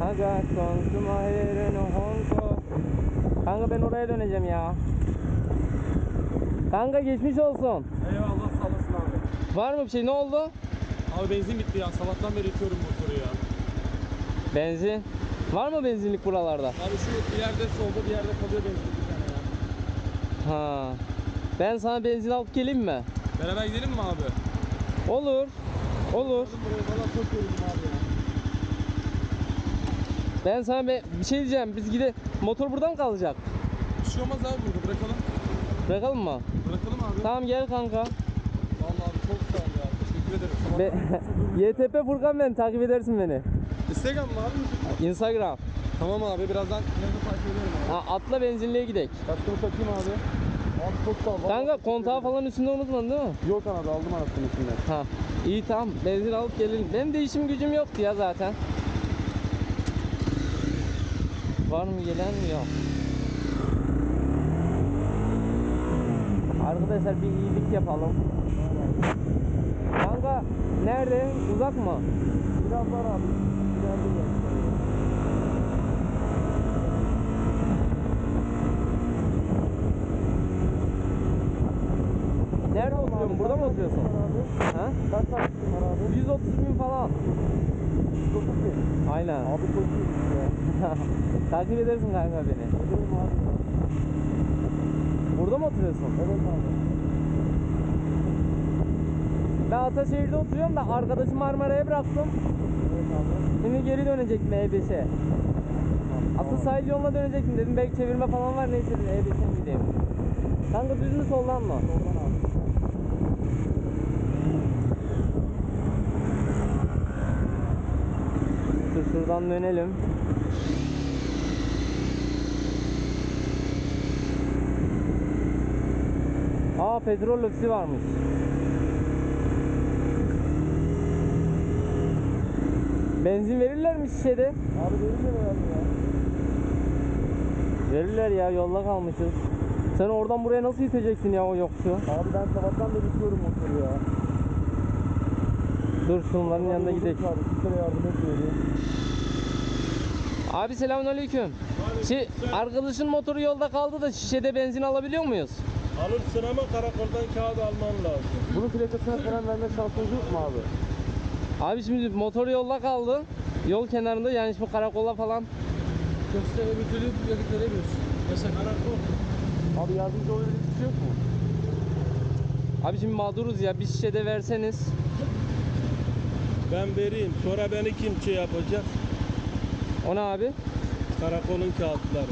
Aga konsuma hereno honko. Kanka ben oraya döneceğim ya. Kanka geçmiş olsun. Eyvallah sağ olasın abi. Var mı bir şey, ne oldu? Abi benzin bitti ya. Sabahtan beri itiyorum motoru ya. Benzin. Var mı benzinlik buralarda? Abi şu ileride solda bir yerde kalıyor benzin bir tane ya. Ha. Ben sana benzin alıp geleyim mi? Beraber gidelim mi abi? Olur. Olur. Buraya valla çok yoruldum abi ya. Ben sana bir şey diyeceğim. Biz motor burada mı kalacak? Bir şey olmaz abi burada bırakalım. Bırakalım mı? Bırakalım abi. Tamam gel kanka. Vallahi abi çok sağ ol ya. Teşekkür ederim. YTP Furkan, ben takip edersin beni. Instagram mı abi? Instagram. Tamam abi birazdan takip ederim abi. Ha, atla benzinliğe gidelim. Kaskımı takayım abi. Abi çok sağ ol. Kanka kontağı falan üstünde unutmadın değil mi? Yok abi aldım anasını üstünden. Ha. İyi tamam, benzin alıp gelelim. Benim de işim gücüm yoktu ya zaten. Var mı gelen mi? Yok. Arkadaşlar bir iyilik yapalım. Kanka nerede? Uzak mı? Biraz var abi. İleride gel. Nerede oturuyorsun? Burada mı oturuyorsun? Ha? Kaç taksisin var abi? 130.000 falan. 130 bin. Aynen. Abi çok iyi ya. Takip edersin kanka beni. Ederim abi. Burada mı oturuyorsun? Evet abi. Ben Ataşehir'de oturuyorum da arkadaşımı Marmara'ya bıraktım. Evet abi. Şimdi geri dönecektim E5'e. Asıl sahil yoluna dönecektim dedim. Belki çevirme falan var, neyse dedim E5'e gideyim. Kanka düz mü soldan mı? Soldan abi. Dur şuradan dönelim. Aa, petrol ofisi varmış. Benzin verirler mi şişede? Abi verirler herhalde ya. Verirler ya, yolda kalmışız. Sen oradan buraya nasıl iteceksin ya o yokuşu? Abi ben sabahtan beri itiyorum motoru ya. Dur şunların yanına gidelim. Abi kimseye yardım etmiyor ya. Abi selamünaleyküm. Arkadaşın motoru yolda kaldı da şişede benzin alabiliyor muyuz? Alırsın ama karakoldan kağıt alman lazım. Bunun plakasına falan verme şansınız yok mu abi? Abi şimdi motor yolda kaldı. Yol kenarında, yani şimdi karakola falan. Göstere bir türlü plakıt veremiyorsun. Mesela karakol. Abi yardımcı oluyor bir şey yok mu? Abi şimdi mağduruz ya, bir şişede verseniz. Ben vereyim. Sonra beni kim şey yapacak? O ne abi? Karakolun kağıtları.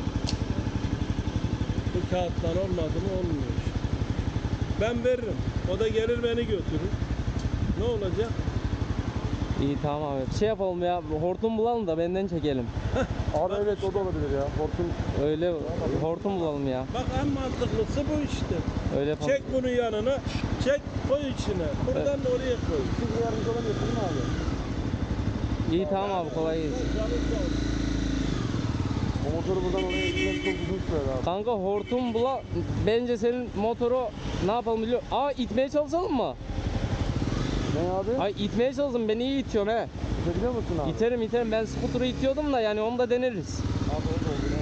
Bu kağıtlar olmadı mı olmuyor işte. Ben veririm. O da gelir beni götürür. Ne olacak? İyi tamam abi. Şey yapalım ya, hortum bulalım da benden çekelim. Abi evet o da olabilir ya. Hortum. Öyle hortum bulalım ya. Bak en mantıklısı bu işte. Öyle yapalım. Çek bunu yanına. Çek koy içine. Buradan da oraya koy. Siz yardımcı olamıyorsunuz mu abi? İyi tamam abi, kolay gelsin. Canım sağ olsun. O motoru buradan oraya gitmek çok uzun sürer abi. Kanka hortum bence senin motoru ne yapalım biliyor. Aa, itmeye çalışalım mı? Ne abi? Ay, itmeye çalışalım, ben iyi itiyorum he. Gidebiliyor musun abi? İterim, ben skuturu itiyordum da, yani onu da deneriz. Abi o da olur.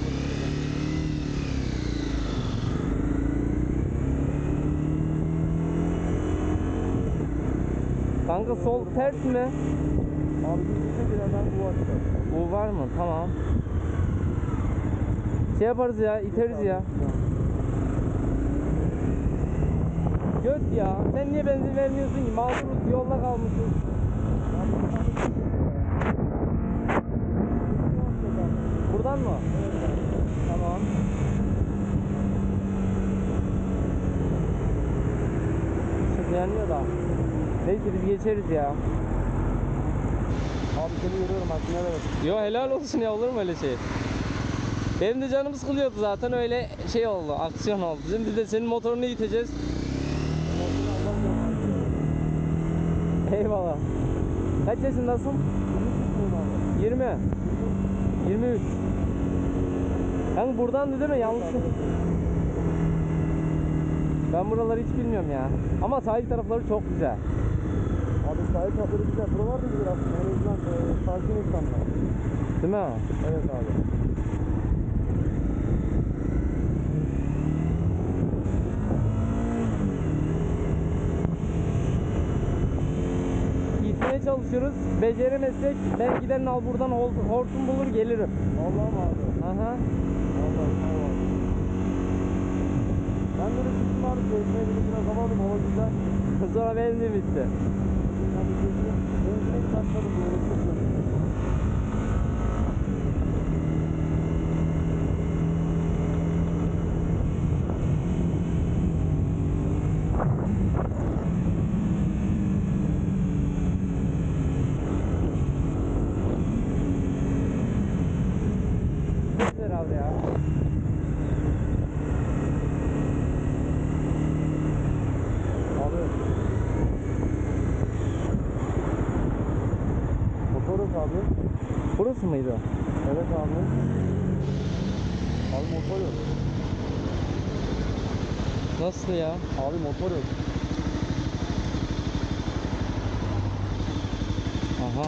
Kanka sol ters mi? Abi bir birazdan bu açacak. Bu var mı? Tamam. Şey yaparız ya, iteriz ya. Göt ya. Sen niye benzin vermiyorsun ki? Mağduruz, yolda kalmışız. Buradan mı? Evet. Tamam. Işık yanıyor da. Neyse biz geçeriz ya. Abi seni görüyorum aslında, evet. Yo, helal olsun ya, olur mu öyle şey? Benim de canım sıkılıyordu zaten, öyle şey oldu, aksiyon oldu. Şimdi de senin motorunu iteceğiz. Eyvallah. Kaç yaşındasın? 20. 23. Yani buradan değil mi? Yanlış. Ben buraları hiç bilmiyorum ya. Ama sahil tarafları çok güzel. Abi sahil kapıları güzel. Buralar da güzel aslında. En azından sakin insanlar. Değil mi? Evet abi. Gitmeye çalışıyoruz. Beceremezsek ben giderin al buradan hortum bulur gelirim. Allah'ım abi. Aha. Allah'ım abi. Ben böyle çıktım abi. Gezmeye gidip biraz hava aldım. Hava güzel. Sonra benzin bitti. Yani gezdim. Benzine başladım böyle. Çok güzel. Güzel abi ya. Abi. Motor yok abi. Burası mıydı? Evet abi. Abi motor yok. Nasıl ya? Abi motor yok. Aha.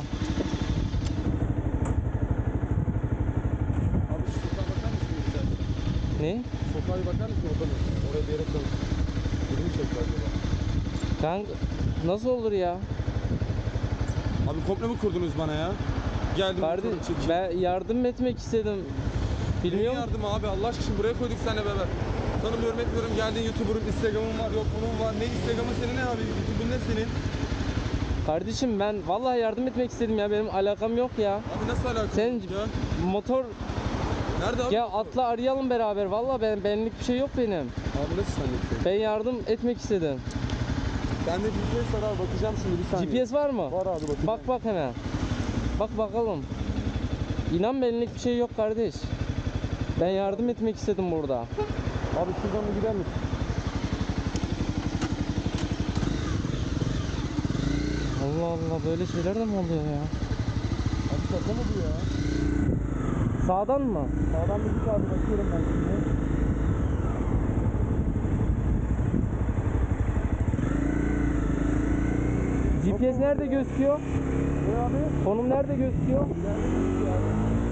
Abi şu sokağa bakar mısın istersen? Ne? Sokağa bir bakar mısın orada mı? Oraya bir yere koy. Biri mi çekti acaba? Kanka nasıl olur ya? Abi komple mi kurdunuz bana ya? Geldim Kardeş motoru çekeyim. ben yardım etmek istedim. Neyin Bilmiyorum. yardımı abi Allah aşkına şimdi buraya koyduk seninle beraber. Tanımıyorum etmiyorum geldin YouTuber'ım Instagram'ım var yok bunun var. Ne Instagram'ın senin ne abi? YouTube'un ne senin? Kardeşim ben vallahi yardım etmek istedim ya. Benim alakam yok ya. Abi nasıl alakalı Sen ya? motor Nerede abi? ya atla arayalım beraber. Vallahi benlik bir şey yok benim. Abi nasıl sen Ben yardım etmek istedim. Bende GPS var abi bakacağım şimdi bir saniye. GPS var mı? Var abi bakayım. Bak hemen. Bak bakalım. İnan benlik bir şey yok kardeş. Ben yardım etmek istedim burada. Abi şuradan bir gider misin? Allah Allah böyle şeyler de mi oluyor ya? Abi şaka mı bu ya? Sağdan mı? Sağdan bir git abi bakıyorum ben şimdi. GPS nerede gözüküyor? Ne abi? Konum nerede gözüküyor? İleride gidiyor abi.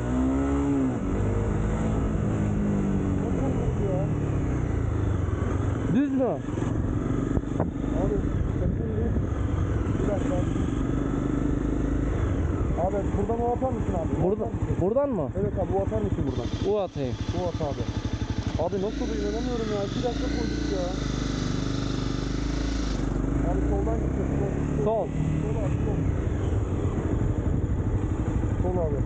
Nasıl olmuş ya? Düz mü? Abi sakın bir dakika. Abi buradan o atar mısın abi? O Burada, atar mısın? buradan mı? Evet abi bu atar mısın buradan? U atayım. Bu at abi. Abi nasıl da inanamıyorum ya. 2 dakika koyduk ya. Abi soldan gideceğiz. Sol. Sol abi sol. Sol abi.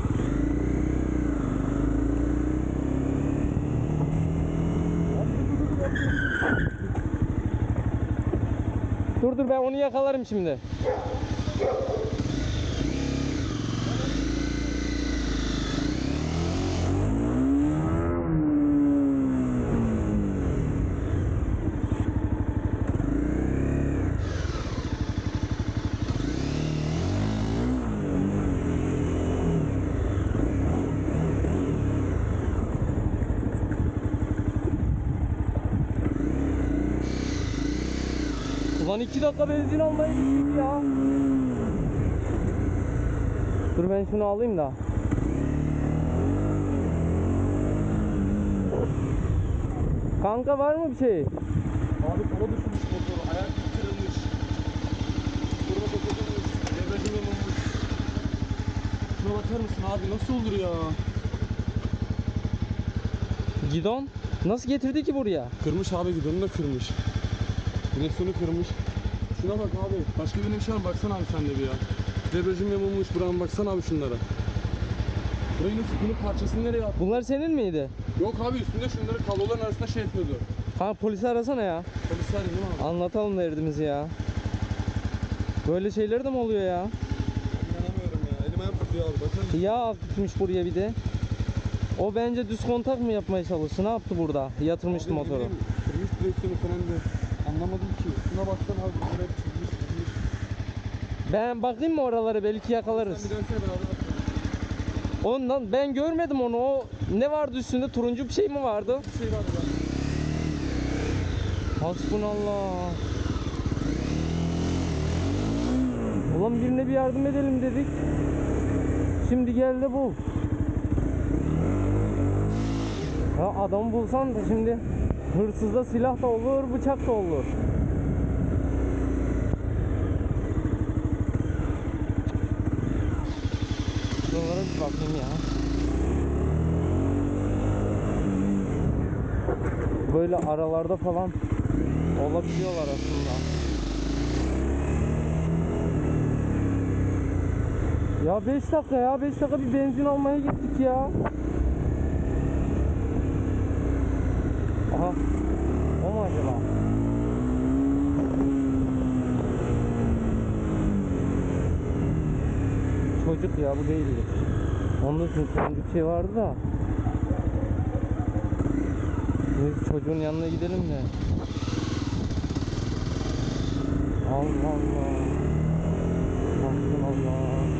Dur ben onu yakalarım şimdi. Ulan 2 dakika benzin almaya gittik ya. Dur ben şunu alayım da. Kanka var mı bir şey? Abi kola düşmüş motoru ayak kırılmış. Kurma kapatılmış. Devreci yamulmuş. Şuna bakar mısın abi nasıl olur ya? Gidon nasıl getirdi ki buraya? Kırmış abi gidonu da kırmış. Direksiyonu kırmış. Şuna bak abi. Başka bir şey var baksana abi sen de bir ya. Debriyajım yamulmuş buranın baksana abi şunlara. Burayı nasıl bunun parçasını nereye attı? Bunlar senin miydi? Yok abi üstünde şunları kabloların arasında şey yapıyordu. Ha polisi arasana ya. Polis arıyor değil mi abi? Anlatalım derdimizi ya. Böyle şeyler de mi oluyor ya? İnanamıyorum ya. Elim ayağım tutuyor abi bakar mısın? Yağ akıtmış buraya bir de. O bence düz kontak mı yapmaya çalıştı? Ne yaptı burada? Yatırmıştı Abi ne motoru. bileyim, kırmış direksiyonu falan da. Anlamadım ki. Şuna baksana abi. Buraya çizmiş çizmiş. Ben bakayım mı oraları belki yakalarız. Sen bir dönsene beraber bakalım. Ondan ben görmedim onu. O ne vardı üstünde? Turuncu bir şey mi vardı? Bir şey var ya. Hasbunallah. Ulan birine bir yardım edelim dedik. Şimdi gel de bul. Ya adam bulsan da şimdi hırsızda silah da olur, bıçak da olur. Şuralara bir bakayım ya. Böyle aralarda falan olabiliyorlar aslında. Ya 5 dakika ya, 5 dakika bir benzin almaya gittik ya. Aha, o mu acaba? Çocuk ya, bu değildir. Onun için turuncu bir şey vardı da. Neyse çocuğun yanına gidelim de. Allah Allah. Allah Allah.